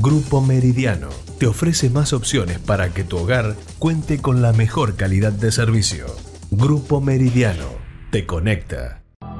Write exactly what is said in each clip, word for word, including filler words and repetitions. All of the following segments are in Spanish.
Grupo Meridiano te ofrece más opciones para que tu hogar cuente con la mejor calidad de servicio. Grupo Meridiano te conecta.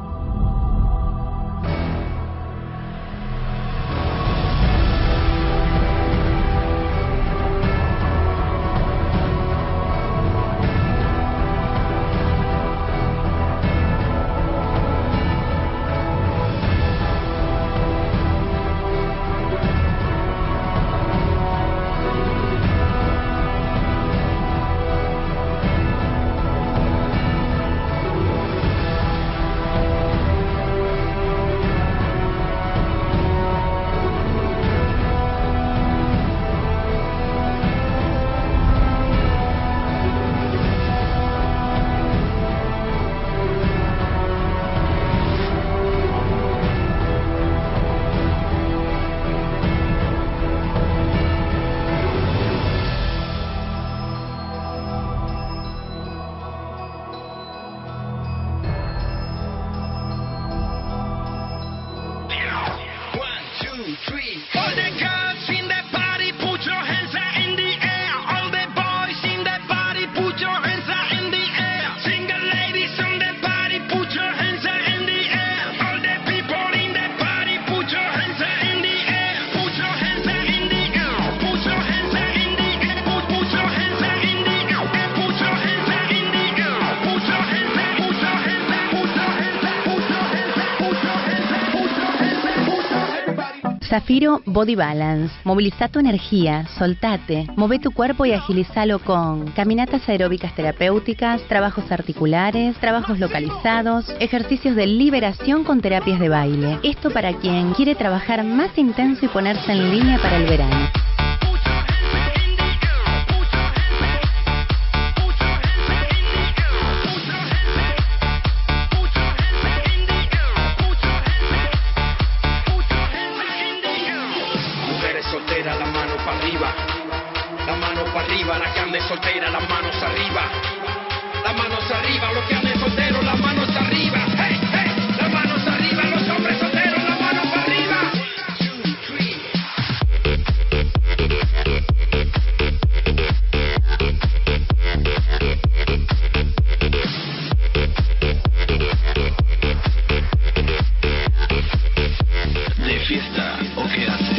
Zafiro Body Balance. Moviliza tu energía, soltate, move tu cuerpo y agilízalo con caminatas aeróbicas terapéuticas, trabajos articulares, trabajos localizados, ejercicios de liberación con terapias de baile. Esto para quien quiere trabajar más intenso y ponerse en línea para el verano. Soltera, las manos arriba, las manos arriba, los que anden solteros, las manos arriba, hey, hey, las manos arriba, los hombres solteros, las manos para arriba. ¿De fiesta o qué haces?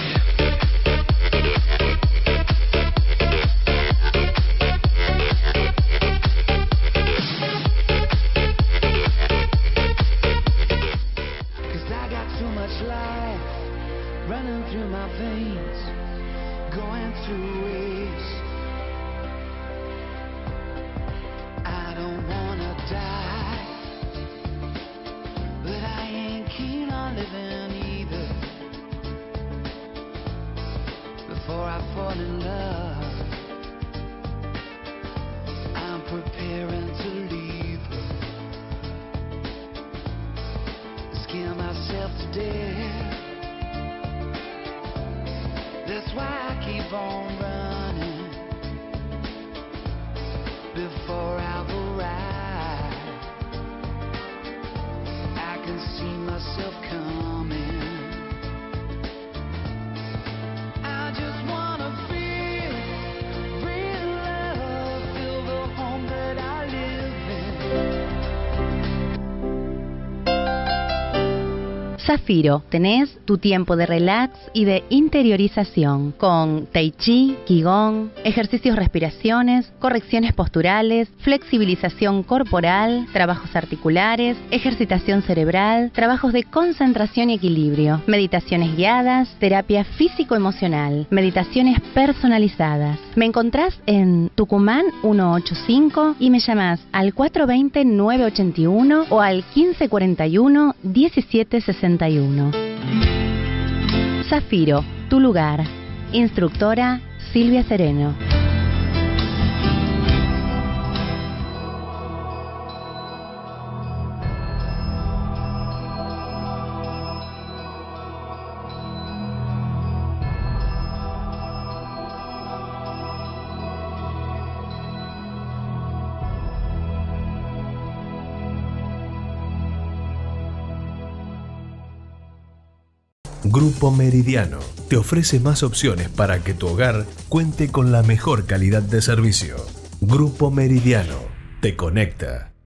Zafiro, tenés tu tiempo de relax y de interiorización con Tai Chi, Qigong, ejercicios respiraciones, correcciones posturales, flexibilización corporal, trabajos articulares, ejercitación cerebral, trabajos de concentración y equilibrio, meditaciones guiadas, terapia físico-emocional, meditaciones personalizadas. Me encontrás en Tucumán ciento ochenta y cinco y me llamás al cuatro dos cero, nueve ocho uno o al quince cuarenta y uno, diecisiete sesenta y uno. Zafiro, tu lugar. Instructora Silvia Sereno. Grupo Meridiano te ofrece más opciones para que tu hogar cuente con la mejor calidad de servicio. Grupo Meridiano te conecta.